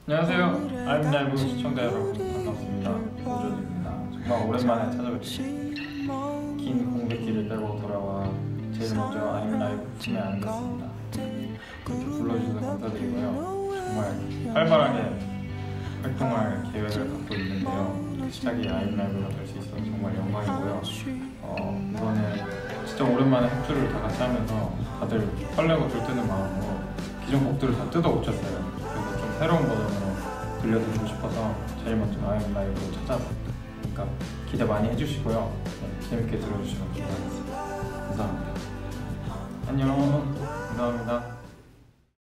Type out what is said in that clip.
안녕하세요. 아임라이브 시청자 여러분 반갑습니다. 오전입니다. 정말 오랜만에 찾아뵙습니다. 긴 공백기를 빼고 돌아와 제일 먼저 아임라이브 팀에 앉았습니다. 이렇게 불러주셔서 감사드리고요. 정말 활발하게 활동할 계획을 갖고 있는데요. 그 시작이 아임라이브가 될 수 있어서 정말 영광이고요. 이번에 진짜 오랜만에 합주를 다 같이 하면서 다들 설레고 들뜨는 마음으로 기존 곡들을 다 뜯어 고쳤어요. 그래서 좀 새로운 버전으로 들려드리고 싶어서 제일 먼저 아임라이브로 찾아봤으니까 기대 많이 해주시고요. 재밌게 들어주시면 감사하겠습니다. 감사합니다. 안녕. 감사합니다.